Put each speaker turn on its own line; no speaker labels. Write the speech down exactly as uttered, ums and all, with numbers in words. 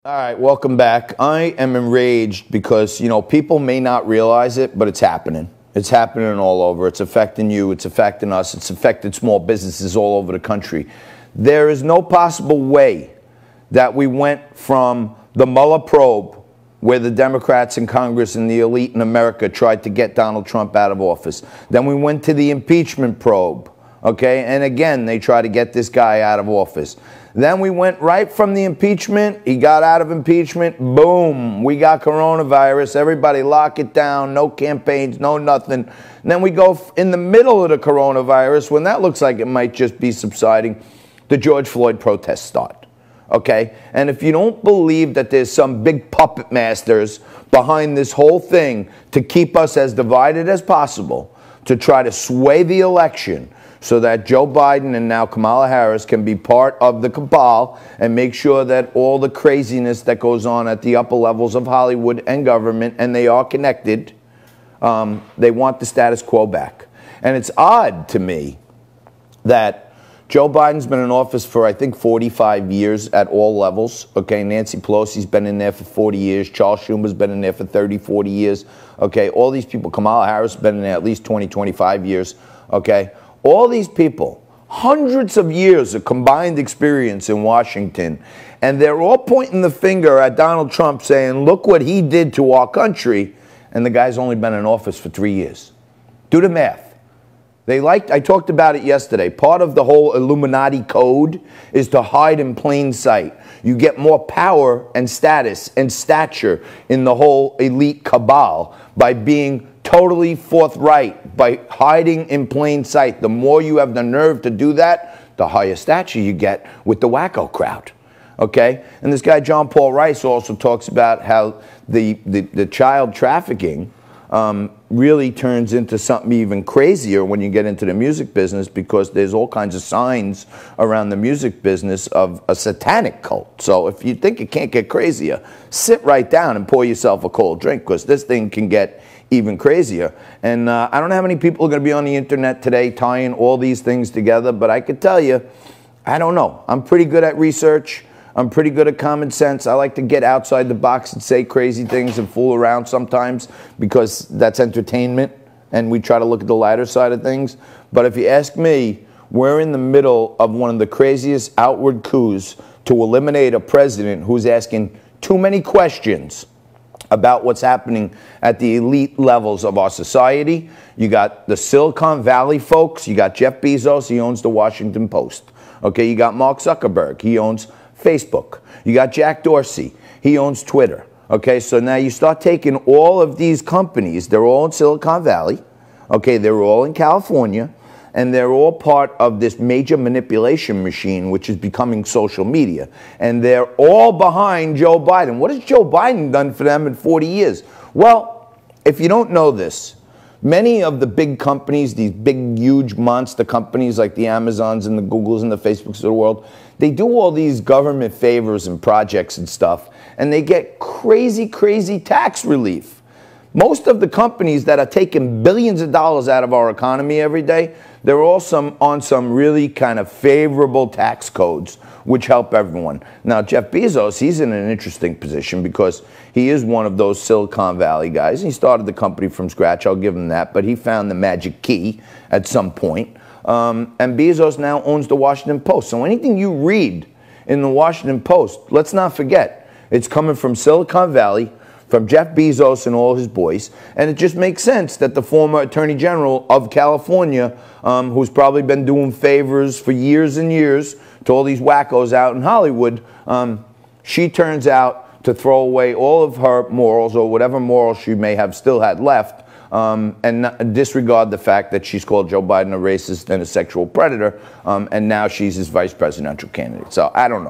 All right, welcome back. I am enraged because, you know, people may not realize it, but it's happening. It's happening all over. It's affecting you. It's affecting us. It's affected small businesses all over the country. There is no possible way that we went from the Mueller probe, where the Democrats in Congress and the elite in America tried to get Donald Trump out of office. Then we went to the impeachment probe, okay? And again, they tried to get this guy out of office. Then we went right from the impeachment. He got out of impeachment. Boom. We got coronavirus. Everybody lock it down. No campaigns, no nothing. And then we go in the middle of the coronavirus, when that looks like it might just be subsiding, the George Floyd protests start. Okay? And if you don't believe that there's some big puppet masters behind this whole thing to keep us as divided as possible, to try to sway the election, so that Joe Biden and now Kamala Harris can be part of the cabal and make sure that all the craziness that goes on at the upper levels of Hollywood and government, and they are connected, um, they want the status quo back. And it's odd to me that Joe Biden's been in office for, I think, forty-five years at all levels. Okay, Nancy Pelosi's been in there for forty years. Charles Schumer's been in there for thirty, forty years. Okay, all these people, Kamala Harris has been in there at least twenty, twenty-five years. Okay. All these people, hundreds of years of combined experience in Washington, and they're all pointing the finger at Donald Trump saying, look what he did to our country, and the guy's only been in office for three years. Do the math. They liked, I talked about it yesterday. Part of the whole Illuminati code is to hide in plain sight. You get more power and status and stature in the whole elite cabal by being totally forthright, by hiding in plain sight. The more you have the nerve to do that, the higher stature you get with the wacko crowd. Okay? And this guy, John Paul Rice, also talks about how the, the, the child trafficking um, really turns into something even crazier when you get into the music business, because there's all kinds of signs around the music business of a satanic cult. So if you think it can't get crazier, sit right down and pour yourself a cold drink, because this thing can get even crazier. And uh, I don't know how many people are going to be on the internet today tying all these things together, but I could tell you, I don't know. I'm pretty good at research. I'm pretty good at common sense. I like to get outside the box and say crazy things and fool around sometimes, because that's entertainment, and we try to look at the lighter side of things. But if you ask me, we're in the middle of one of the craziest outward coups to eliminate a president who's asking too many questions about what's happening at the elite levels of our society. You got the Silicon Valley folks. You got Jeff Bezos. He owns the Washington Post. Okay, you got Mark Zuckerberg. He owns Facebook. You got Jack Dorsey. He owns Twitter. Okay, so now you start taking all of these companies. They're all in Silicon Valley. Okay, they're all in California. And they're all part of this major manipulation machine, which is becoming social media. And they're all behind Joe Biden. What has Joe Biden done for them in forty years? Well, if you don't know this, many of the big companies, these big, huge monster companies like the Amazons and the Googles and the Facebooks of the world, they do all these government favors and projects and stuff, and they get crazy, crazy tax relief. Most of the companies that are taking billions of dollars out of our economy every day, they're all some, on some really kind of favorable tax codes, which help everyone. Now, Jeff Bezos, he's in an interesting position because he is one of those Silicon Valley guys. He started the company from scratch, I'll give him that, but he found the magic key at some point. Um, and Bezos now owns the Washington Post. So anything you read in the Washington Post, let's not forget, it's coming from Silicon Valley, from Jeff Bezos and all his boys, and it just makes sense that the former Attorney General of California, um, who's probably been doing favors for years and years to all these wackos out in Hollywood, um, she turns out to throw away all of her morals, or whatever morals she may have still had left, um, and not, disregard the fact that she's called Joe Biden a racist and a sexual predator, um, and now she's his vice presidential candidate. So I don't know.